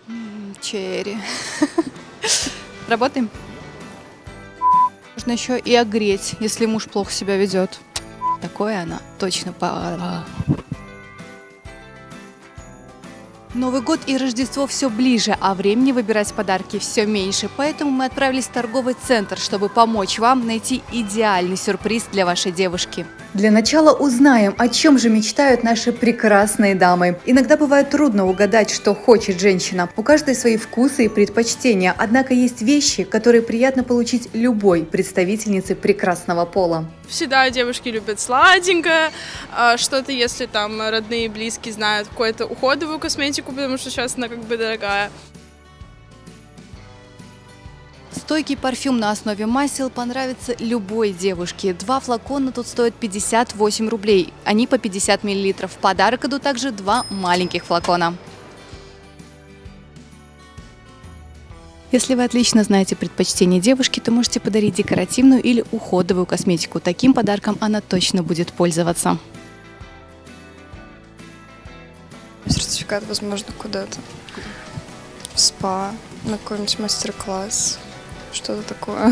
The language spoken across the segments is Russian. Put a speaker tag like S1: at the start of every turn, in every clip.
S1: Черри. Работаем? Можно еще и огреть, если муж плохо себя ведет. Такое она точно по... Новый год и Рождество все ближе, а времени выбирать подарки все меньше. Поэтому мы отправились в торговый центр, чтобы помочь вам найти идеальный сюрприз для вашей девушки. Для начала узнаем, о чем же мечтают наши прекрасные дамы. Иногда бывает трудно угадать, что хочет женщина. У каждой свои вкусы и предпочтения, однако есть вещи, которые приятно получить любой представительнице прекрасного пола.
S2: Всегда девушки любят сладенькое, что-то, если там родные и близкие знают, какую-то уходовую косметику, потому что сейчас она как бы дорогая.
S1: Стойкий парфюм на основе масел понравится любой девушке. 2 флакона тут стоят 58 рублей. Они по 50 мл. В подарок идут также 2 маленьких флакона. Если вы отлично знаете предпочтения девушки, то можете подарить декоративную или уходовую косметику. Таким подарком она точно будет пользоваться.
S3: Сертификат, возможно, куда-то. В спа, на какой-нибудь мастер-класс. Что-то такое.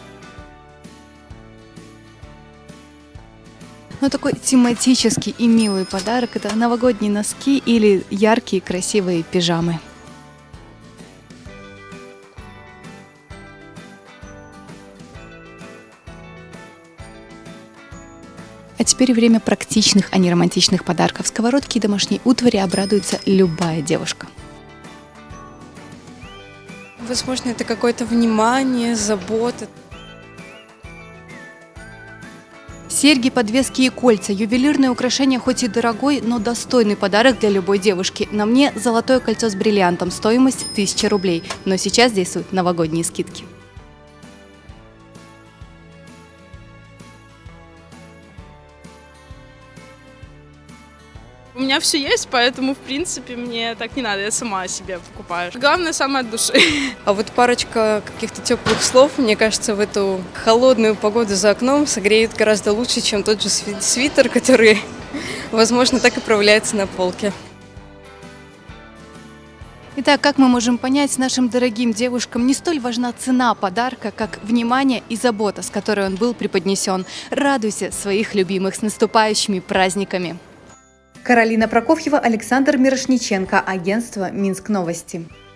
S1: Но такой тематический и милый подарок – это новогодние носки или яркие красивые пижамы. А теперь время практичных, а не романтичных подарков. Сковородки и домашней утвари обрадуется любая девушка.
S3: Возможно, это какое-то внимание, забота.
S1: Серьги, подвески и кольца. Ювелирное украшение хоть и дорогой, но достойный подарок для любой девушки. На мне золотое кольцо с бриллиантом. Стоимость 1000 рублей. Но сейчас действуют новогодние скидки.
S2: У меня все есть, поэтому, в принципе, мне так не надо, я сама себе покупаю. Главное, самое от души.
S3: А вот парочка каких-то теплых слов, мне кажется, в эту холодную погоду за окном согреет гораздо лучше, чем тот же свитер, который, возможно, так и проваляется на полке.
S1: Итак, как мы можем понять, нашим дорогим девушкам не столь важна цена подарка, как внимание и забота, с которой он был преподнесен. Радуйся своих любимых с наступающими праздниками! Каролина Прокофьева, Александр Мирошниченко, агентство «Минск Новости».